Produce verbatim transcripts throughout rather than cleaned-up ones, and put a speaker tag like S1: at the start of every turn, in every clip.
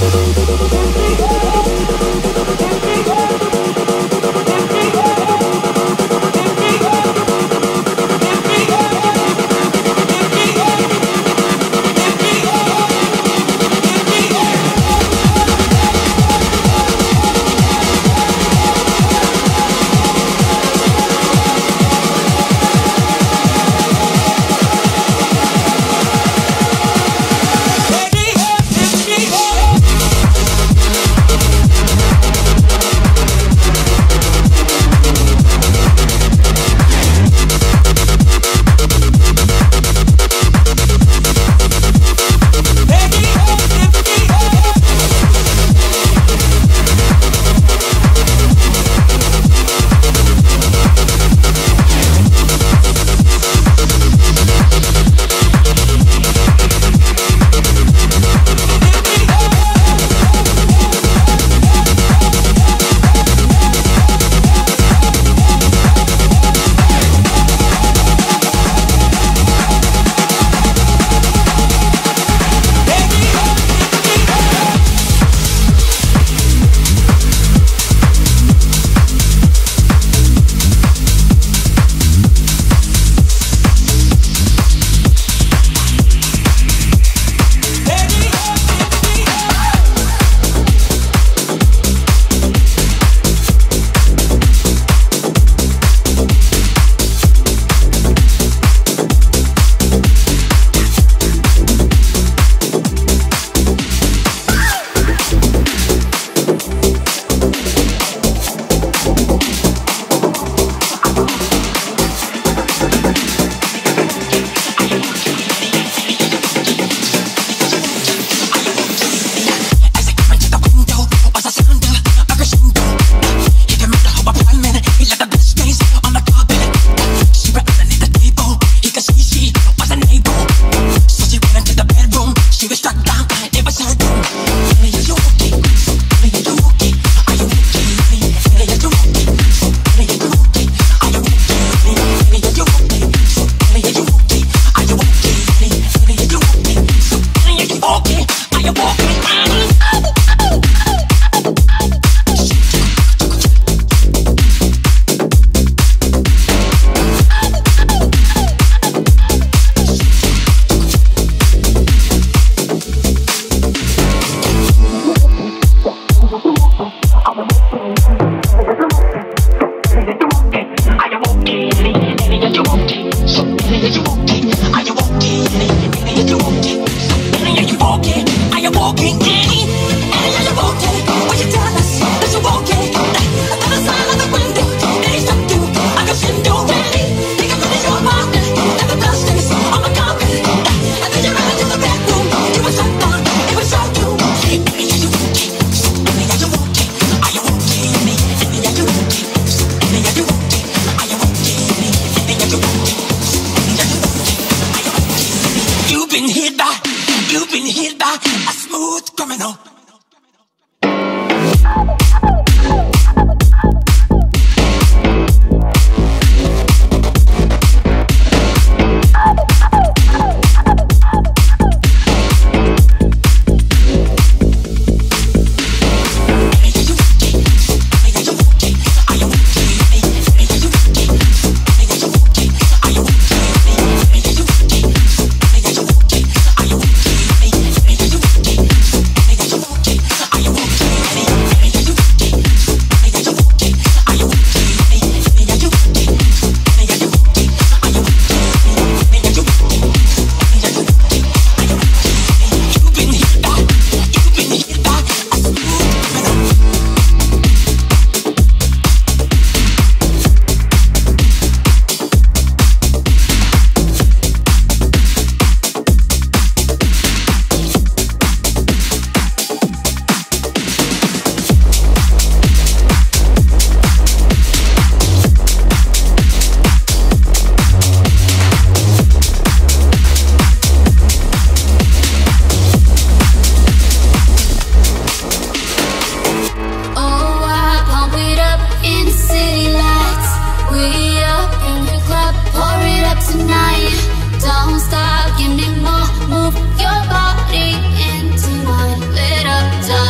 S1: Don't stop, give me more, move your body into mine. Lit up,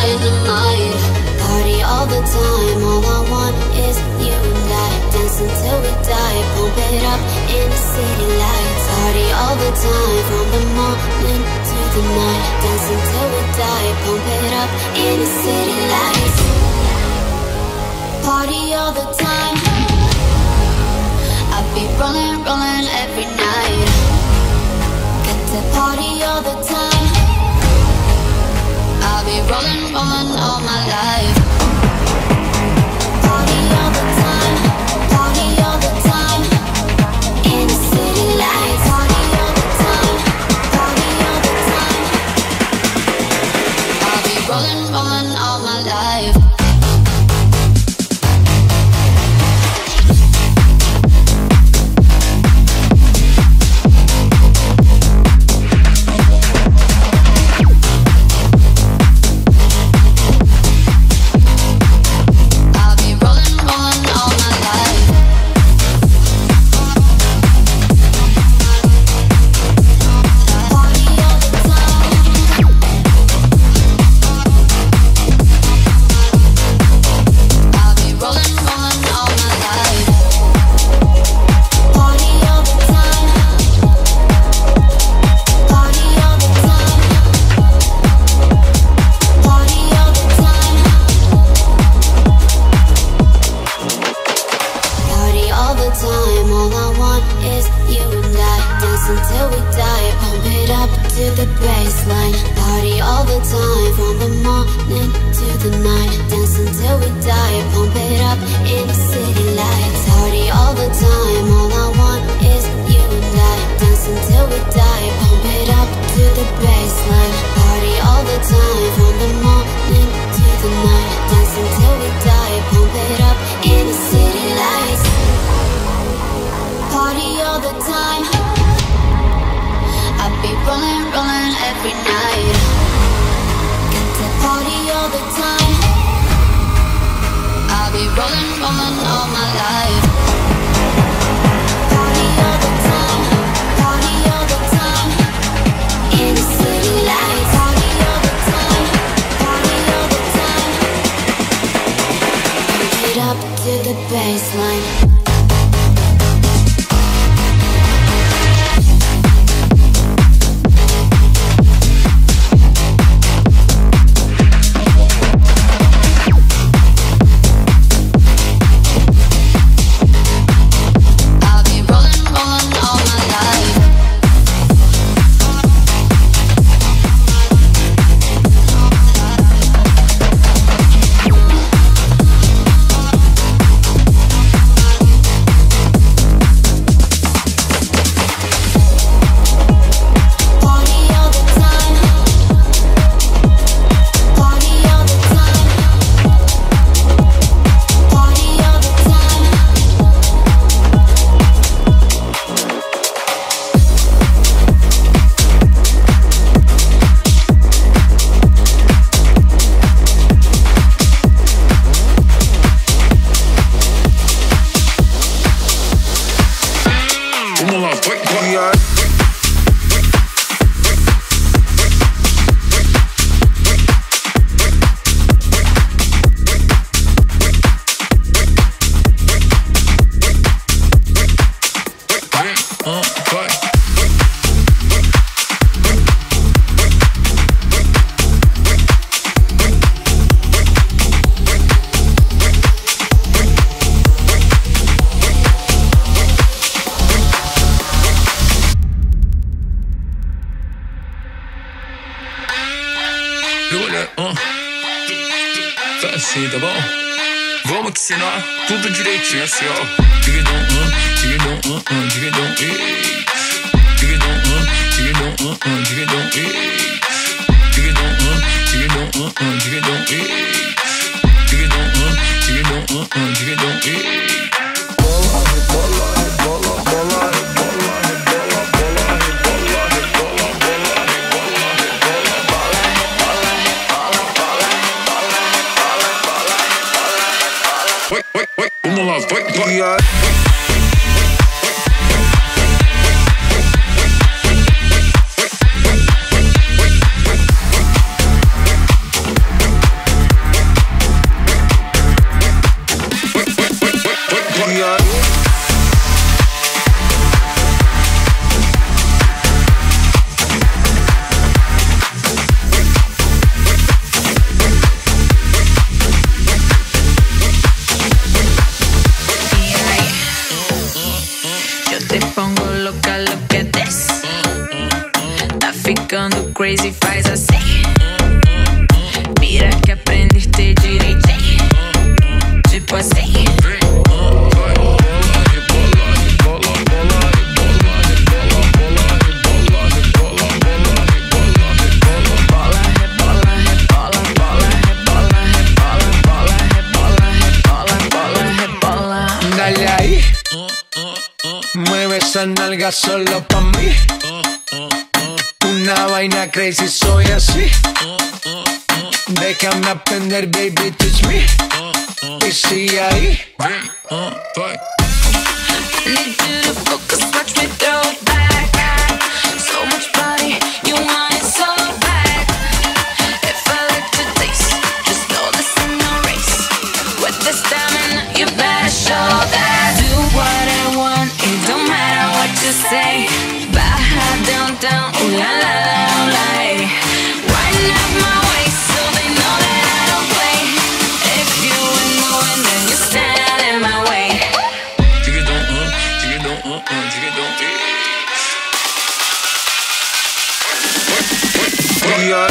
S1: city lights. Party all the time, from the morning to the night. Dance until we die, pump it up in the city lights. Party all the time. I'll be rolling, rolling every night. Get to party all the time. I'll be rolling, rolling all my life. Party all the time. Party all the time. In the city lights. Party all the time. Party all the time. I'll be rolling, rolling all my life.
S2: Assim, tá bom? Vamos ensinar tudo direitinho assim, ó. Digidão, hum, digidão, hum, hum, digidão, ei. Digidão, hum, digidão, hum, hum, digidão, ei. Digidão, hum, digidão, hum, hum, digidão, ei. Digidão, hum, digidão, hum, hum, digidão, ei. Bola, bola, bola, bola, bola. Vamos lá, vai, vai.
S3: te pongo louca, look at this. Tá ficando crazy, faz assim. Mira que aprendeste direitinho. Tipo assim.
S4: Dale ahí, mueve esa nalga solo pa' mí. Una vaina crazy, soy así. Déjame aprender, baby, teach me. Y sigue ahí.
S3: Need you to focus, watch me throw it back. So much body, you want it so bad. If I let you taste, just know this ain't no race. With the stamina, you better show that. Do what I want, it don't matter what you say. Baja down, down, ooh la la la, ooh la eh. Wind up my waist so they know that I don't play. If you ain't moving, then you stand in my way.
S4: Yeah.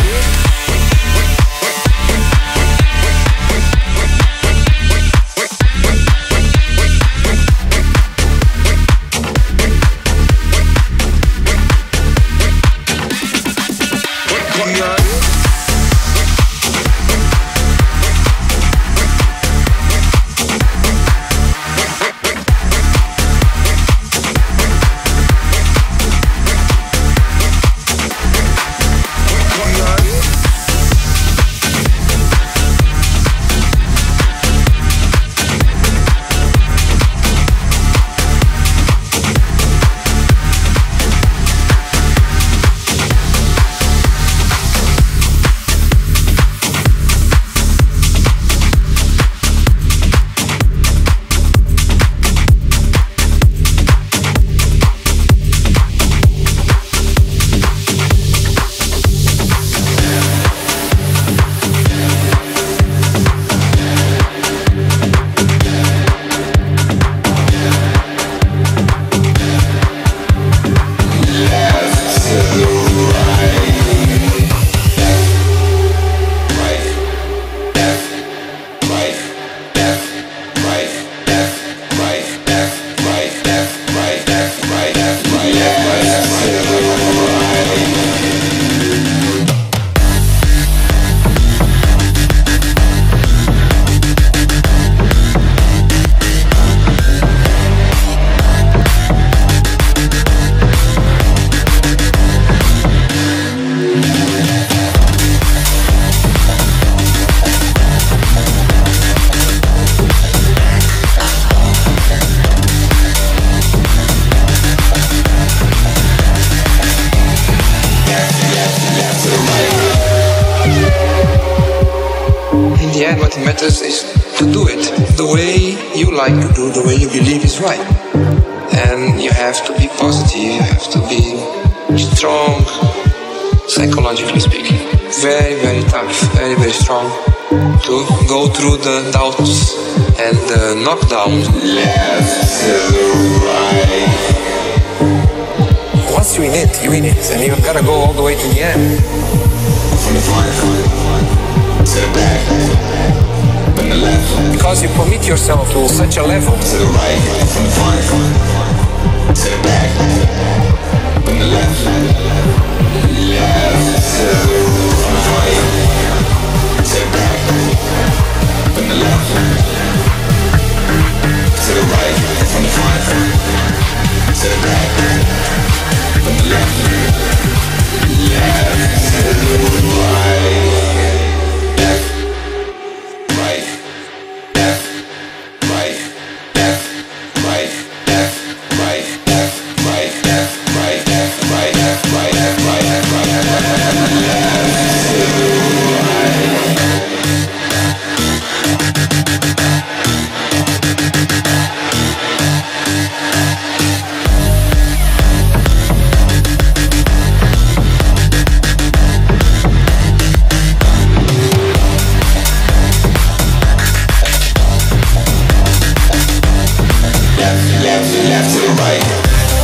S5: What matters is to do it the way you like to do, the way you believe is right. And you have to be positive, you have to be strong, psychologically speaking. Very, very tough, very, very strong to go through the doubts and the knockdowns.
S6: Left to right.
S5: Once you're in it, you're in it, and you've got to go all the way to the end.
S6: From the front to the back, from the left
S5: Because you commit yourself to such a level.
S6: to the right, from the front to the back, from the left, left to the right, to the back, from the left to the right, from the front to the back, from the left, left to the right. Left to the right.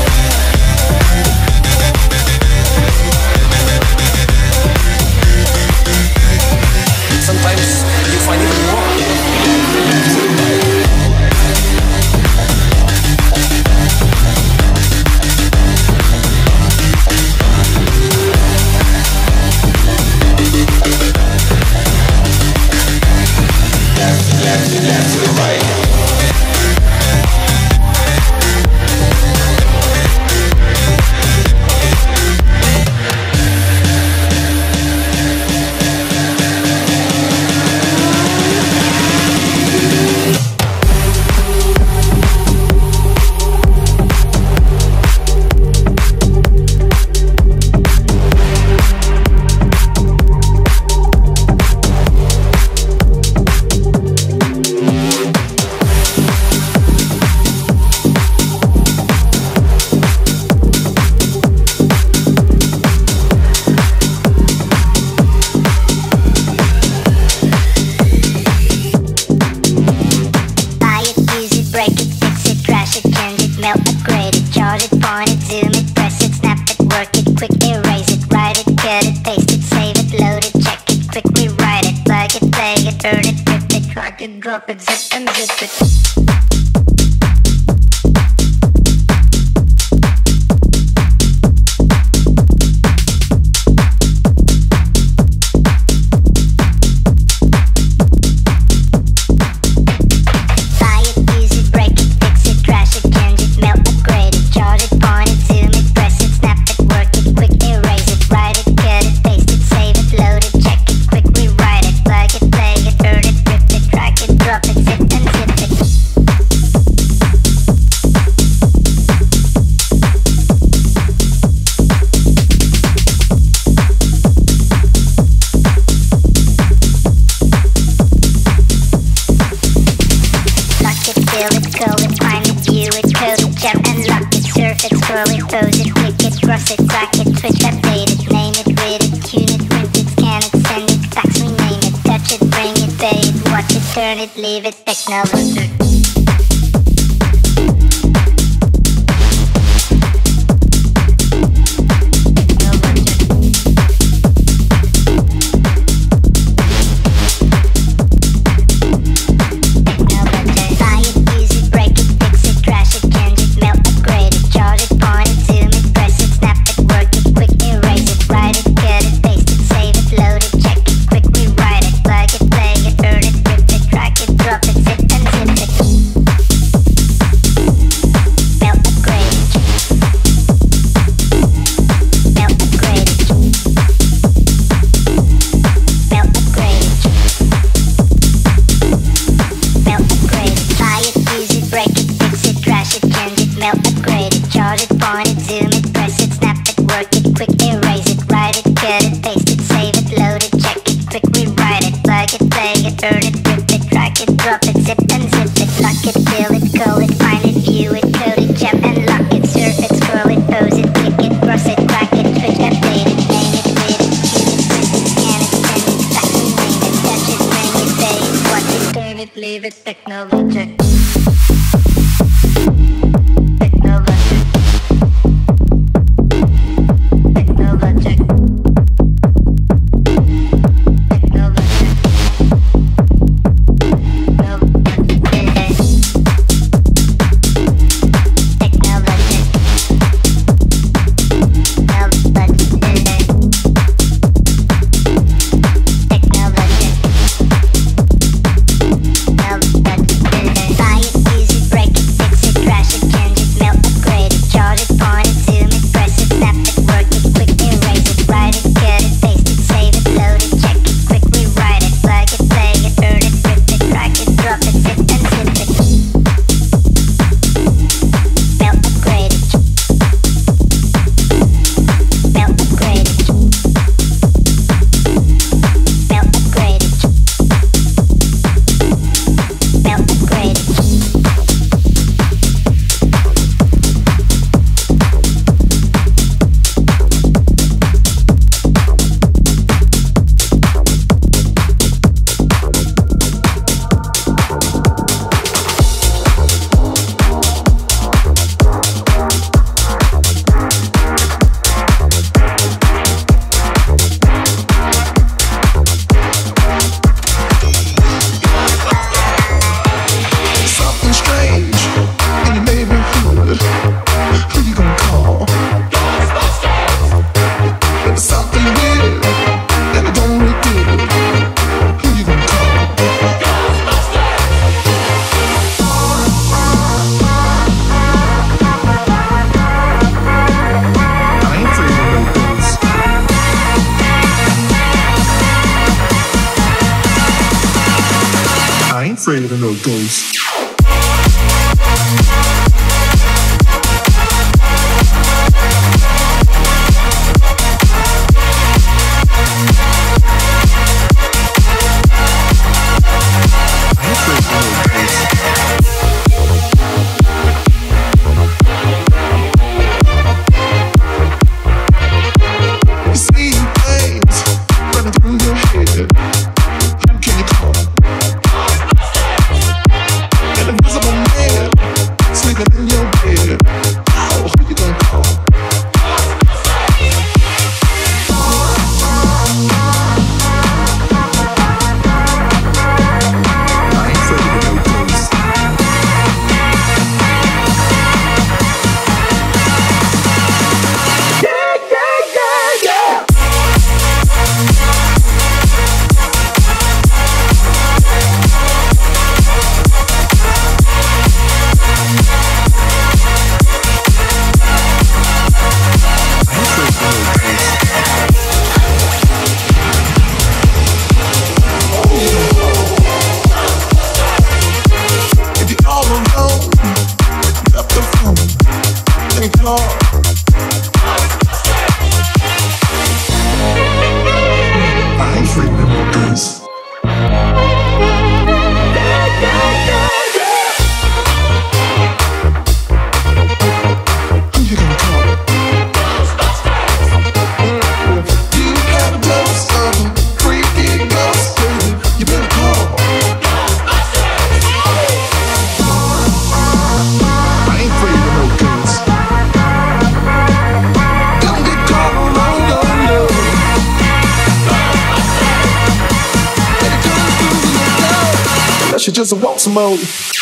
S7: drop it, zip and zip it. Turn it, leave it, technology. Leave it, technology.
S8: Afraid of no ghosts.
S9: Who can you call?
S8: call. I ain't afraid of them guns. Who you gonna call? You got a ghost of a freaky ghost, baby. You better call. I ain't afraid of no guns. Don't get caught, no, no, no. Let it come through the door. Unless you just want some more.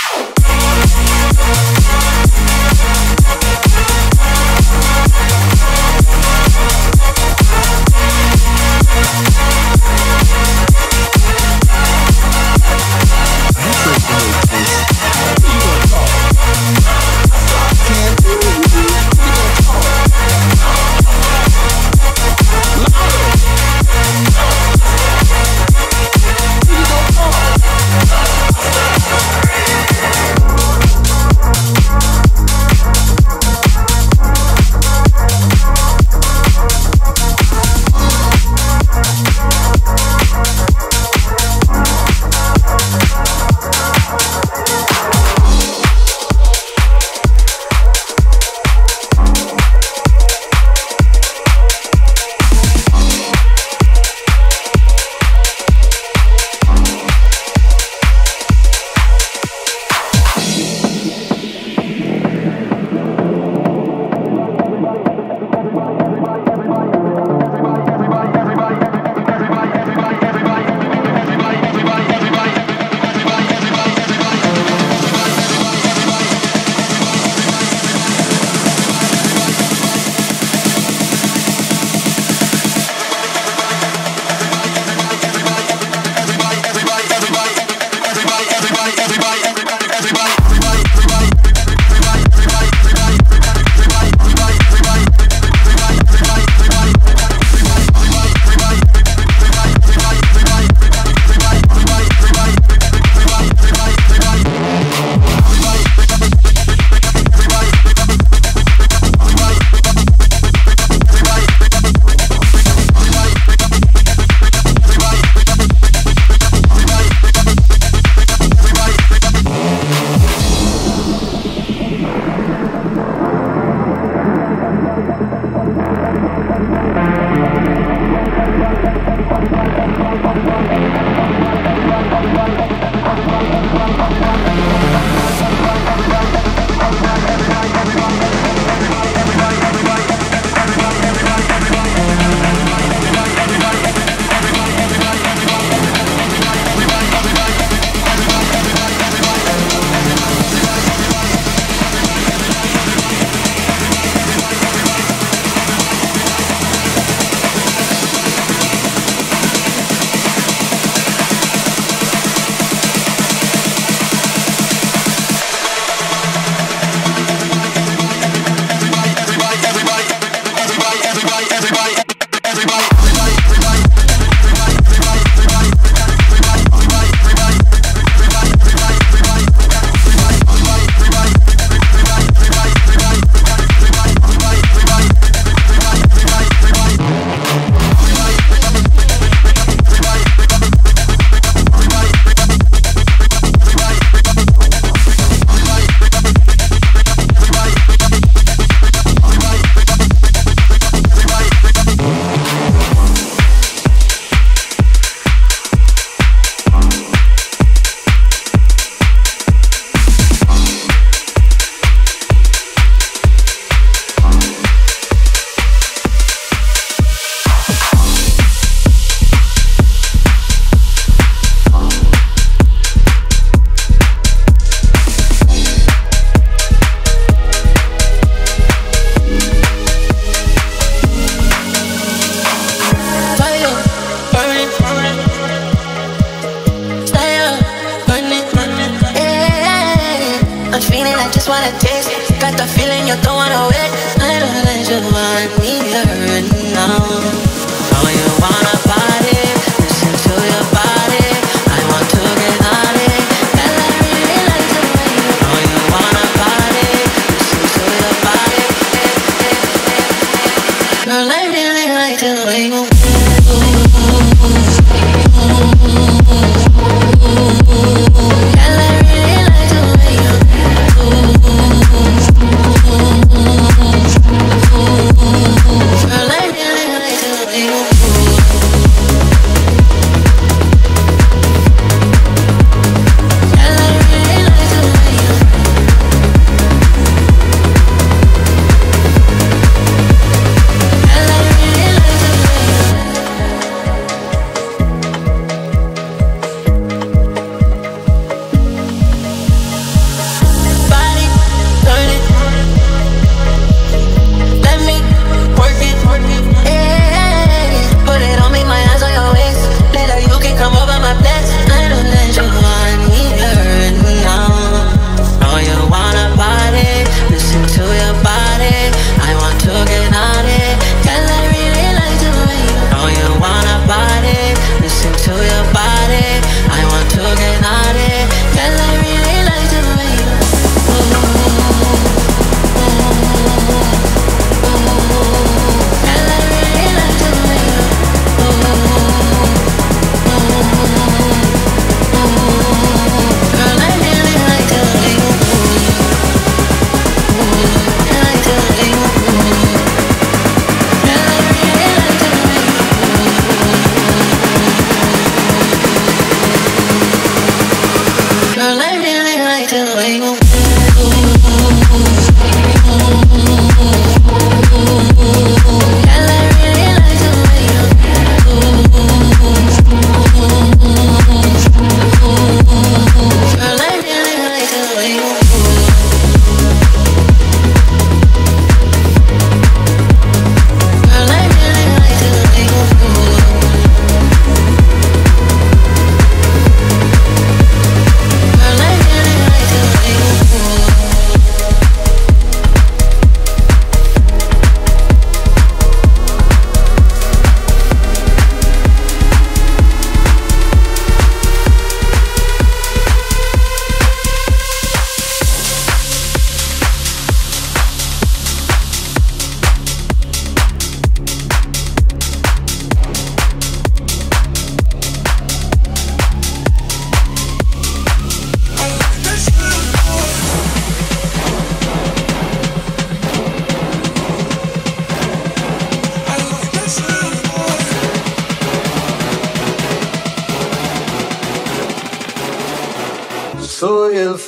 S3: just wanna taste it. Got the feeling you don't wanna wait. I know that you want me right now. Oh, you wanna party? Listen to your body. I want to get on it. Girl, I really like the way you. Oh, you wanna party? Listen to your body.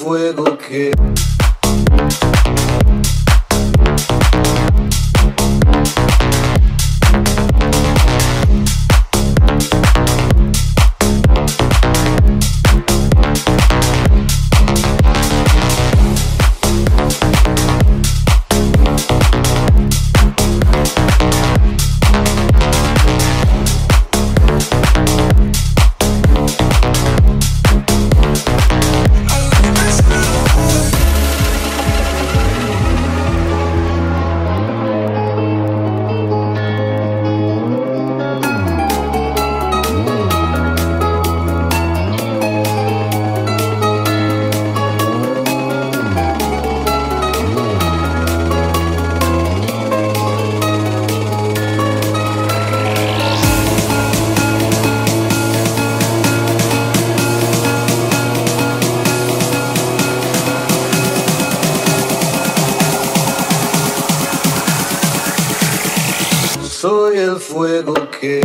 S4: fuego que soy el fuego que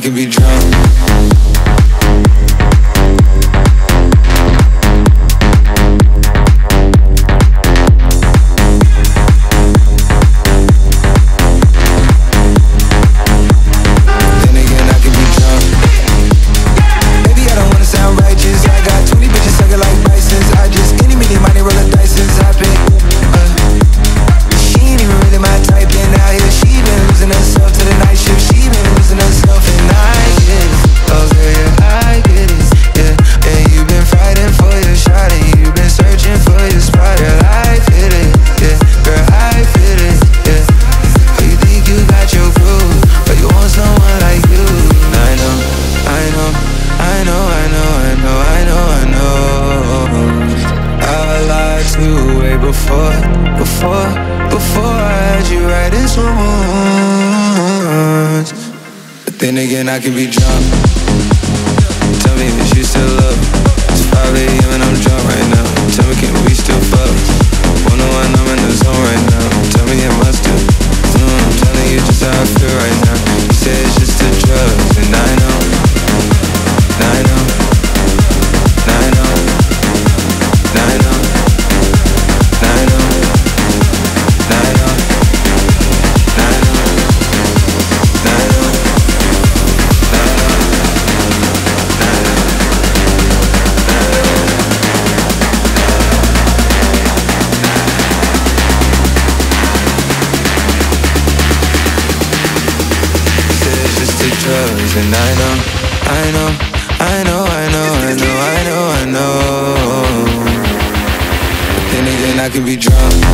S5: can be drunk.
S9: Then again, I can be drunk. Tell me if you still love. It's five a m and I'm drunk right now. Tell me, can we still fuck? one oh one, I'm in the zone right now. Tell me it must have. mm, I'm telling you just how I feel right now. You say it's just the drugs, and I know, and I know, and I know, and I know, and I know, and I know, and I know, and I know. Drugs, and I know, I know, I know, I know, I know, I know, I know. But then again, I can be drunk.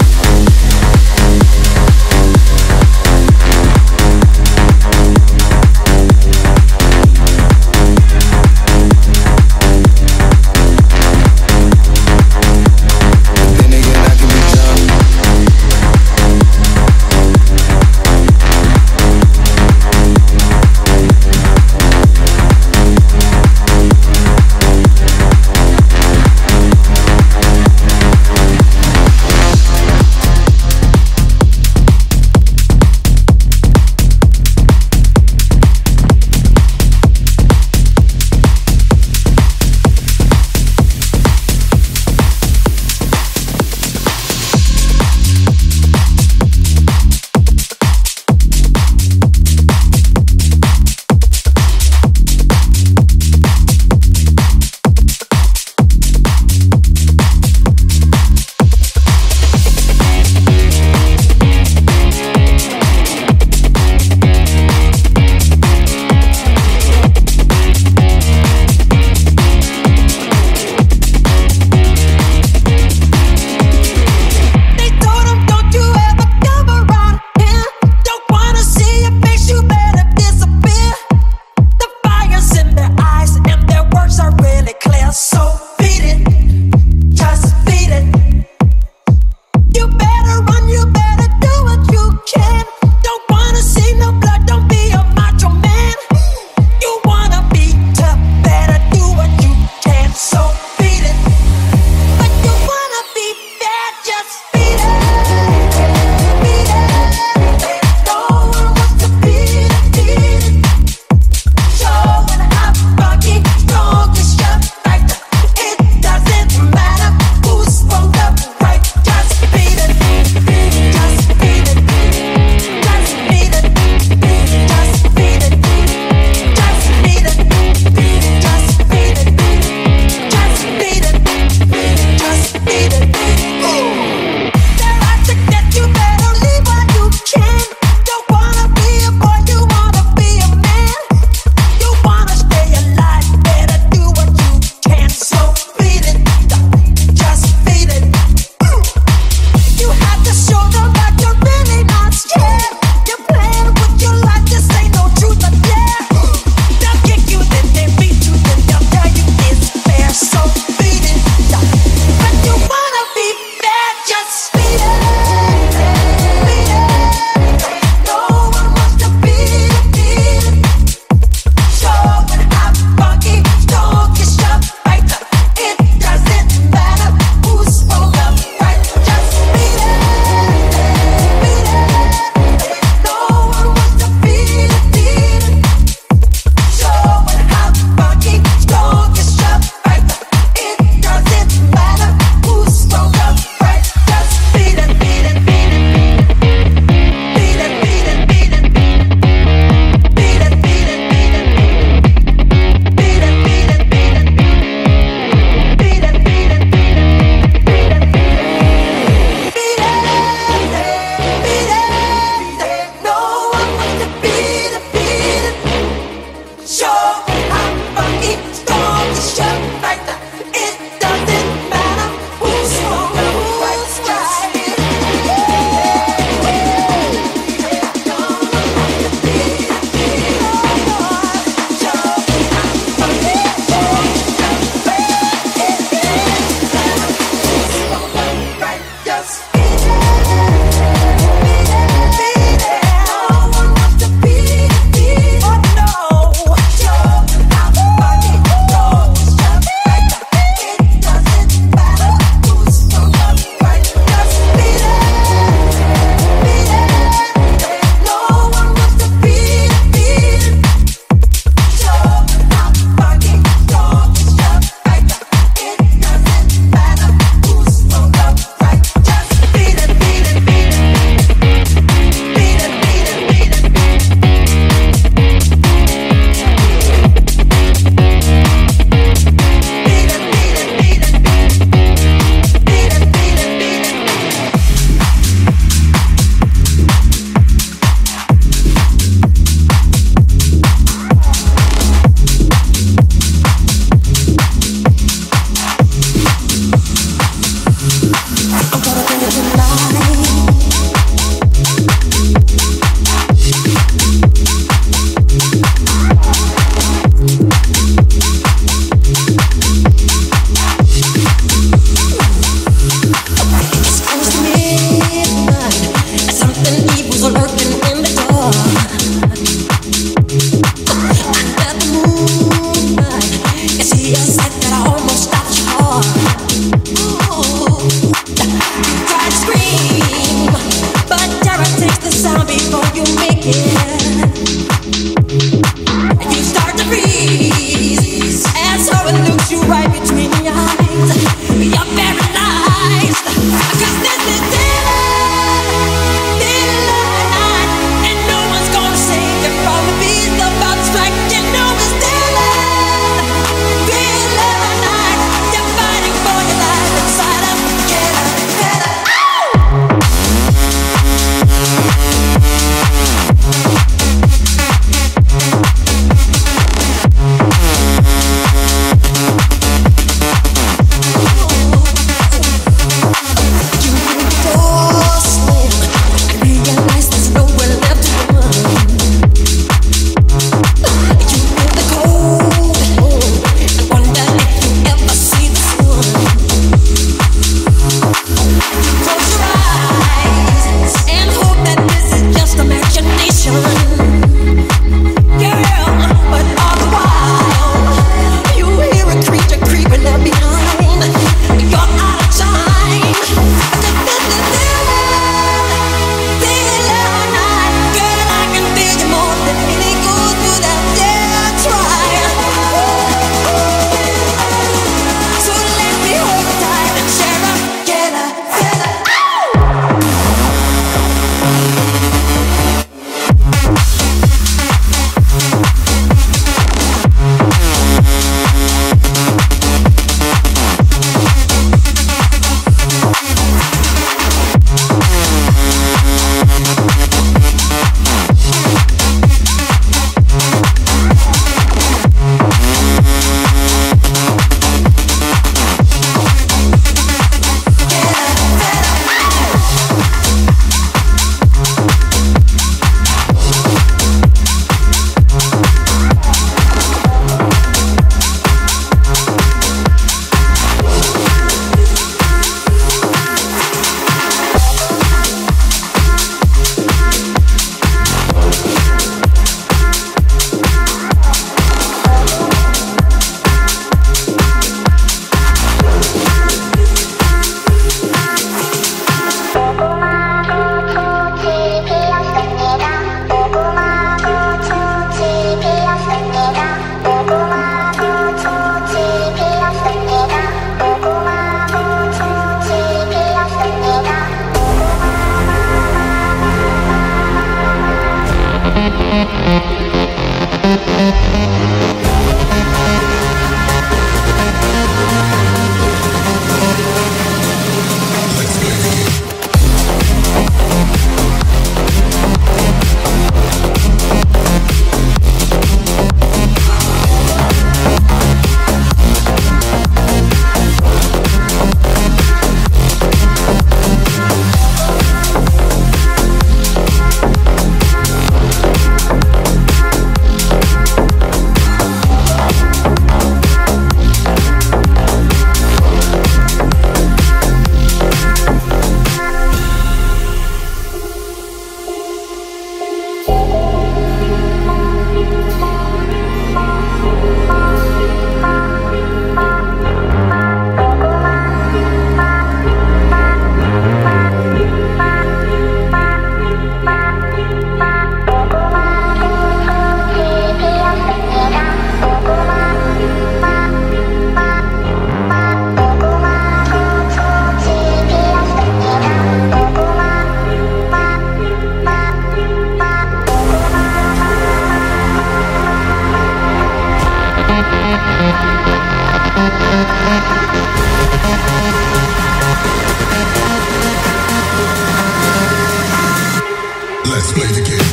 S10: Let's play the game.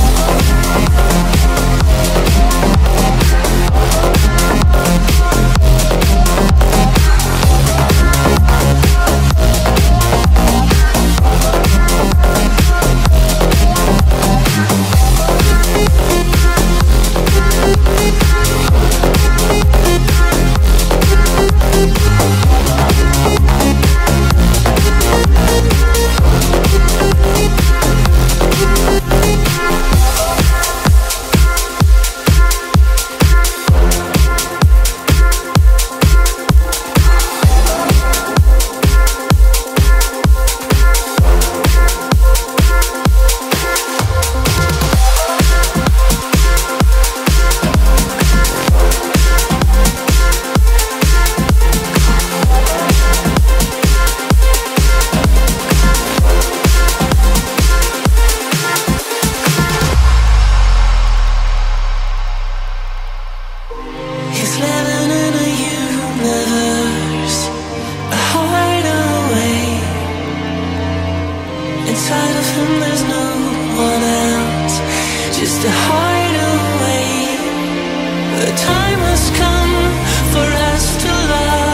S3: Inside of him there's no one else, just a hideaway. The time has come for us to love.